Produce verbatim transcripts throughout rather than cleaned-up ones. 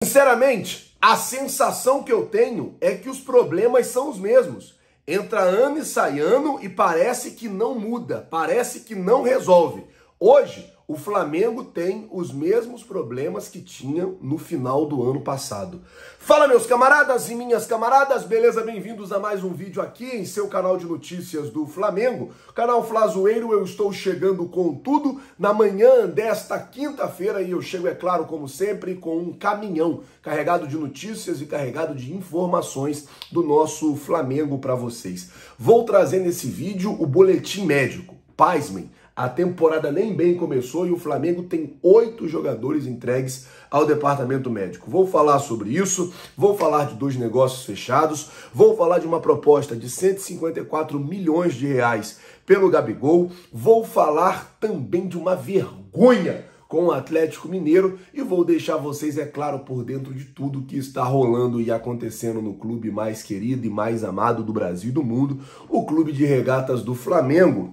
Sinceramente, a sensação que eu tenho é que os problemas são os mesmos. Entra ano e sai ano e parece que não muda, parece que não resolve. Hoje, o Flamengo tem os mesmos problemas que tinha no final do ano passado. Fala, meus camaradas e minhas camaradas, beleza? Bem-vindos a mais um vídeo aqui em seu canal de notícias do Flamengo. Canal Flazoeiro, eu estou chegando com tudo na manhã desta quinta-feira e eu chego, é claro, como sempre, com um caminhão carregado de notícias e carregado de informações do nosso Flamengo para vocês. Vou trazer nesse vídeo o boletim médico. Pasmem. A temporada nem bem começou e o Flamengo tem oito jogadores entregues ao departamento médico. Vou falar sobre isso, vou falar de dois negócios fechados, vou falar de uma proposta de cento e cinquenta e quatro milhões de reais pelo Gabigol, vou falar também de uma vergonha com o Atlético Mineiro e vou deixar vocês, é claro, por dentro de tudo que está rolando e acontecendo no clube mais querido e mais amado do Brasil e do mundo, o Clube de Regatas do Flamengo.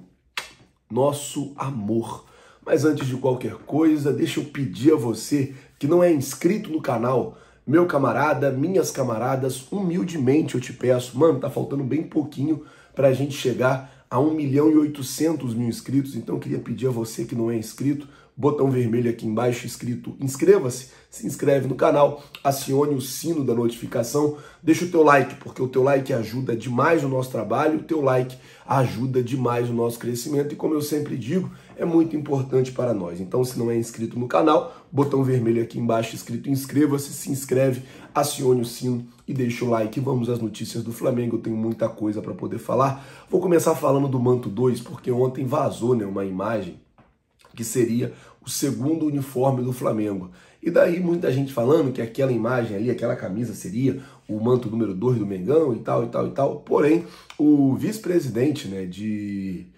Nosso amor. Mas antes de qualquer coisa, deixa eu pedir a você que não é inscrito no canal, meu camarada, minhas camaradas, humildemente eu te peço, mano, tá faltando bem pouquinho pra gente chegar a um milhão e oitocentos mil inscritos, então eu queria pedir a você que não é inscrito, botão vermelho aqui embaixo escrito inscreva-se, se inscreve no canal, acione o sino da notificação, deixa o teu like, porque o teu like ajuda demais o nosso trabalho, o teu like ajuda demais o nosso crescimento e como eu sempre digo, é muito importante para nós. Então se não é inscrito no canal, botão vermelho aqui embaixo escrito inscreva-se, se inscreve, acione o sino e deixa o like. Vamos às notícias do Flamengo, eu tenho muita coisa para poder falar. Vou começar falando do Manto dois, porque ontem vazou, né, uma imagem que seria o segundo uniforme do Flamengo. E daí muita gente falando que aquela imagem ali, aquela camisa seria o manto número dois do Mengão e tal, e tal, e tal. Porém, o vice-presidente, né, de,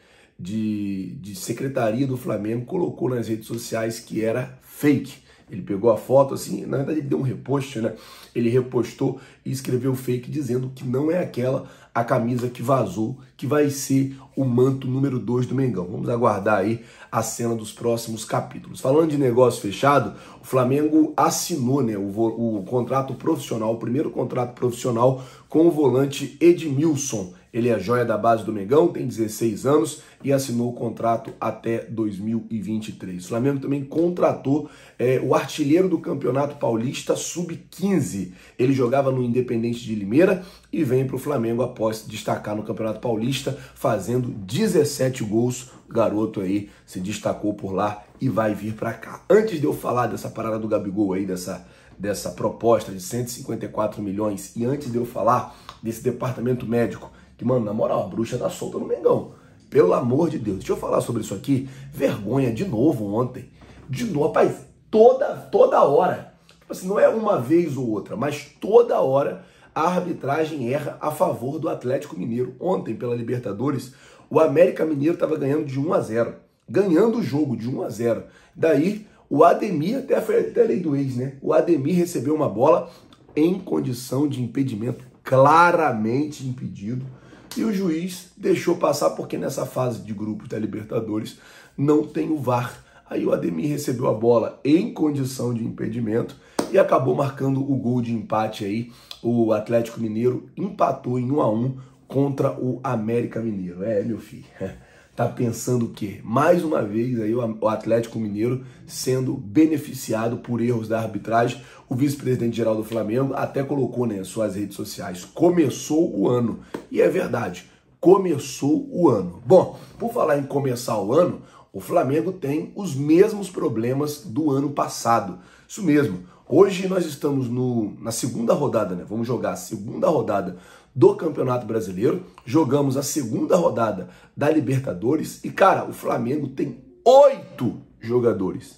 de, de secretaria do Flamengo colocou nas redes sociais que era fake. Ele pegou a foto assim, na verdade ele deu um repost, né? Ele repostou e escreveu fake dizendo que não é aquela a camisa que vazou, que vai ser o manto número dois do Mengão. Vamos aguardar aí a cena dos próximos capítulos. Falando de negócio fechado, o Flamengo assinou, né, o, o contrato profissional, o primeiro contrato profissional com o volante Edmilson. Ele é a joia da base do Mengão, tem dezesseis anos e assinou o contrato até dois mil e vinte e três. O Flamengo também contratou é, o artilheiro do Campeonato Paulista sub quinze. Ele jogava no Independente de Limeira e vem para o Flamengo após destacar no Campeonato Paulista, fazendo dezessete gols. O garoto aí se destacou por lá e vai vir para cá. Antes de eu falar dessa parada do Gabigol aí, dessa, dessa proposta de cento e cinquenta e quatro milhões, e antes de eu falar desse departamento médico, que, mano, na moral, a bruxa tá solta no Mengão. Pelo amor de Deus. Deixa eu falar sobre isso aqui. Vergonha de novo ontem. De novo, rapaz, toda, toda hora. Tipo assim, não é uma vez ou outra, mas toda hora a arbitragem erra a favor do Atlético Mineiro. Ontem, pela Libertadores, o América Mineiro estava ganhando de um a zero. Ganhando o jogo de um a zero. Daí, o Ademir, até foi até a lei do ex, né? O Ademir recebeu uma bola em condição de impedimento, claramente impedido. E o juiz deixou passar porque nessa fase de grupos da Libertadores não tem o V A R. Aí o Ademir recebeu a bola em condição de impedimento e acabou marcando o gol de empate aí. O Atlético Mineiro empatou em um a um contra o América Mineiro. É, meu filho, tá pensando o quê? Mais uma vez aí o Atlético Mineiro sendo beneficiado por erros da arbitragem. O vice-presidente geral do Flamengo até colocou, né, nas suas redes sociais, começou o ano. E é verdade, começou o ano. Bom, por falar em começar o ano, o Flamengo tem os mesmos problemas do ano passado. Isso mesmo, hoje nós estamos no, na segunda rodada, né? Vamos jogar a segunda rodada do Campeonato Brasileiro, jogamos a segunda rodada da Libertadores e, cara, o Flamengo tem oito jogadores.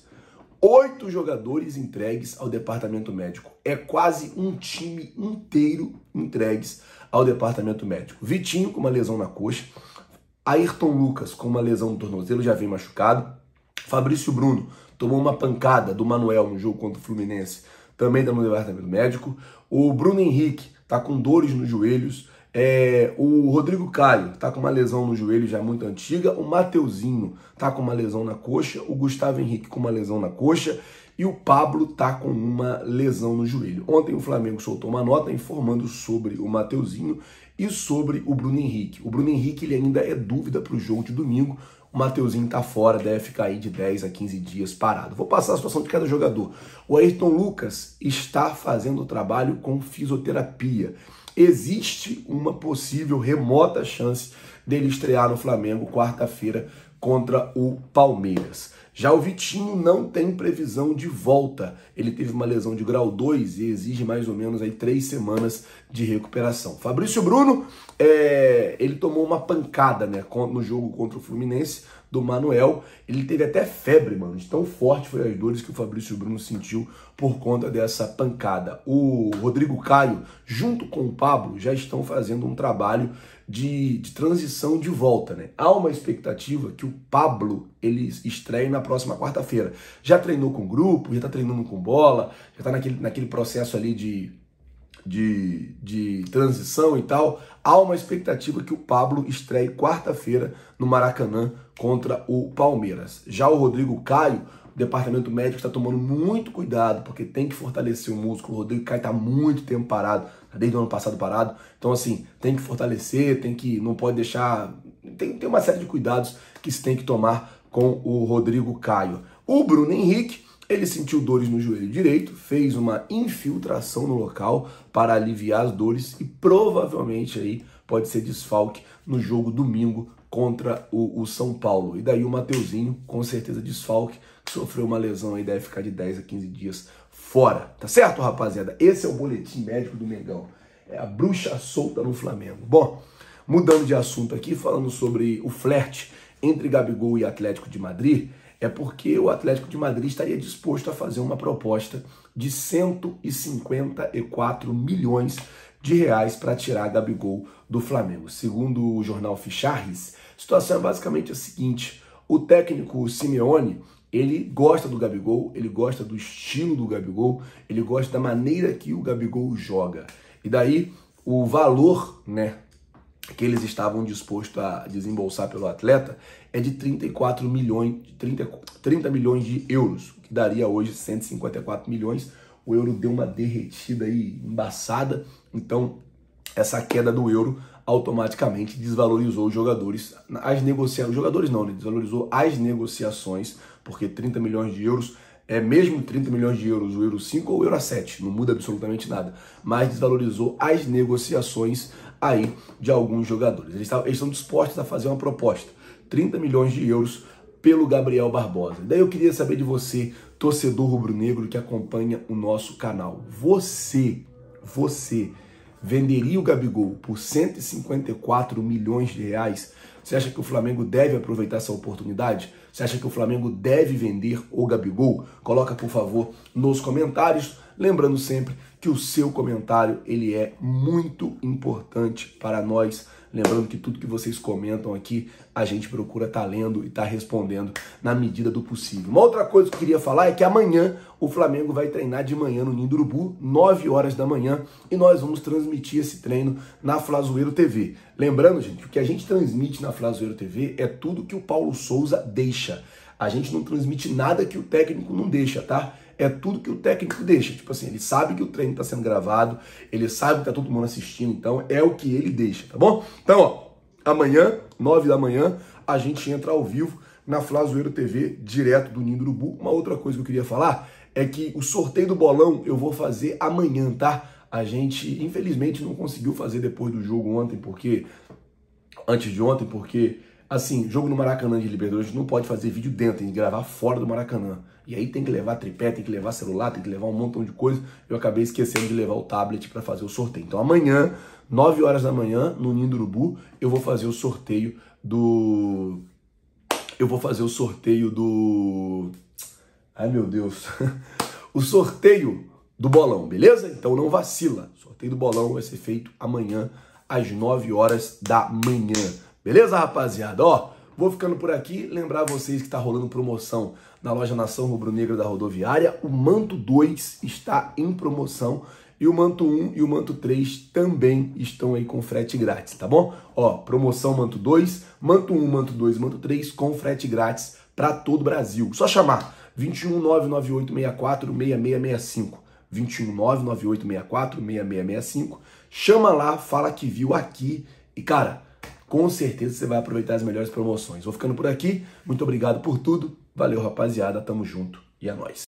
Oito jogadores entregues ao departamento médico. É quase um time inteiro entregues ao departamento médico. Vitinho com uma lesão na coxa, Ayrton Lucas com uma lesão no tornozelo, já vem machucado. Fabrício Bruno tomou uma pancada do Manuel no jogo contra o Fluminense, também está no departamento médico. O Bruno Henrique está com dores nos joelhos. É, o Rodrigo Caio tá com uma lesão no joelho já muito antiga, o Mateuzinho tá com uma lesão na coxa, o Gustavo Henrique com uma lesão na coxa e o Pablo tá com uma lesão no joelho. Ontem o Flamengo soltou uma nota informando sobre o Mateuzinho e sobre o Bruno Henrique. O Bruno Henrique ele ainda é dúvida para o jogo de domingo. O Mateuzinho tá fora, deve ficar aí de dez a quinze dias parado. Vou passar a situação de cada jogador. O Ayrton Lucas está fazendo trabalho com fisioterapia. Existe uma possível remota chance dele estrear no Flamengo quarta-feira contra o Palmeiras. Já o Vitinho não tem previsão de volta. Ele teve uma lesão de grau dois e exige mais ou menos aí três semanas de recuperação. Fabrício Bruno, é, ele tomou uma pancada, né, no jogo contra o Fluminense do Manuel. Ele teve até febre, mano. De tão forte foi as dores que o Fabrício Bruno sentiu por conta dessa pancada. O Rodrigo Caio, junto com o Pablo, já estão fazendo um trabalho de, de transição de volta, né? Há uma expectativa que o Pablo ele estreie na próxima quarta-feira. Já treinou com grupo, já está treinando com bola, já está naquele, naquele processo ali de, de, de transição e tal. Há uma expectativa que o Pablo estreie quarta-feira no Maracanã contra o Palmeiras. Já o Rodrigo Caio, o departamento médico está tomando muito cuidado, porque tem que fortalecer o músculo. O Rodrigo Caio está muito tempo parado, desde o ano passado parado. Então, assim, tem que fortalecer, tem que, não pode deixar... Tem, tem uma série de cuidados que se tem que tomar com o Rodrigo Caio. O Bruno Henrique, ele sentiu dores no joelho direito, fez uma infiltração no local para aliviar as dores e provavelmente aí pode ser desfalque no jogo domingo contra o, o São Paulo. E daí o Mateuzinho, com certeza desfalque, que sofreu uma lesão aí, deve ficar de dez a quinze dias fora. Tá certo, rapaziada? Esse é o boletim médico do Mengão. É a bruxa solta no Flamengo. Bom, mudando de assunto aqui, falando sobre o flerte entre Gabigol e Atlético de Madrid, é porque o Atlético de Madrid estaria disposto a fazer uma proposta de cento e cinquenta e quatro milhões de reais para tirar Gabigol do Flamengo. Segundo o jornal Ficharris, a situação é basicamente a seguinte: o técnico Simeone, ele gosta do Gabigol, ele gosta do estilo do Gabigol, ele gosta da maneira que o Gabigol joga. E daí o valor, né, que eles estavam dispostos a desembolsar pelo atleta é de trinta e quatro milhões, trinta, trinta milhões de euros, que daria hoje cento e cinquenta e quatro milhões. O euro deu uma derretida aí embaçada, então essa queda do euro automaticamente desvalorizou os jogadores, as negociações, os jogadores não, né? Desvalorizou as negociações, porque trinta milhões de euros, é mesmo trinta milhões de euros, o euro cinco ou o euro sete, não muda absolutamente nada, mas desvalorizou as negociações aí de alguns jogadores. Eles estão, eles estão dispostos a fazer uma proposta, trinta milhões de euros pelo Gabriel Barbosa. Daí eu queria saber de você, torcedor rubro-negro que acompanha o nosso canal. Você, você venderia o Gabigol por cento e cinquenta e quatro milhões de reais? Você acha que o Flamengo deve aproveitar essa oportunidade? Você acha que o Flamengo deve vender o Gabigol? Coloca, por favor, nos comentários. Lembrando sempre que o seu comentário ele é muito importante para nós. Lembrando que tudo que vocês comentam aqui, a gente procura estar lendo e estar respondendo na medida do possível. Uma outra coisa que eu queria falar é que amanhã o Flamengo vai treinar de manhã no Ninho do Urubu, nove horas da manhã, e nós vamos transmitir esse treino na Flazoeiro T V. Lembrando, gente, que o que a gente transmite na Flazoeiro T V é tudo que o Paulo Souza deixa. A gente não transmite nada que o técnico não deixa, tá? É tudo que o técnico deixa. Tipo assim, ele sabe que o treino está sendo gravado, ele sabe que tá todo mundo assistindo, então é o que ele deixa, tá bom? Então, ó, amanhã, nove da manhã, a gente entra ao vivo na Flazoeiro T V, direto do Ninho do Urubu. Uma outra coisa que eu queria falar é que o sorteio do bolão eu vou fazer amanhã, tá? A gente, infelizmente, não conseguiu fazer depois do jogo ontem, porque... Antes de ontem, porque... Assim, jogo no Maracanã de Libertadores, a gente não pode fazer vídeo dentro, tem que gravar fora do Maracanã. E aí tem que levar tripé, tem que levar celular, tem que levar um montão de coisa. Eu acabei esquecendo de levar o tablet para fazer o sorteio. Então amanhã, nove horas da manhã, no Ninho do Urubu, eu vou fazer o sorteio do... Eu vou fazer o sorteio do... Ai, meu Deus. O sorteio do bolão, beleza? Então não vacila. O sorteio do bolão vai ser feito amanhã, às nove horas da manhã. Beleza, rapaziada? Ó, vou ficando por aqui. Lembrar vocês que tá rolando promoção na loja Nação Rubro-Negra da Rodoviária. O Manto dois está em promoção e o Manto um e o Manto três também estão aí com frete grátis, tá bom? Ó, promoção Manto dois, Manto um, Manto dois, Manto três com frete grátis para todo o Brasil. Só chamar vinte e um, nove nove oito seis quatro, seis seis seis cinco. vinte e um, nove nove oito seis quatro, seis seis seis cinco. Chama lá, fala que viu aqui e, cara, com certeza você vai aproveitar as melhores promoções. Vou ficando por aqui. Muito obrigado por tudo. Valeu, rapaziada. Tamo junto e é nóis.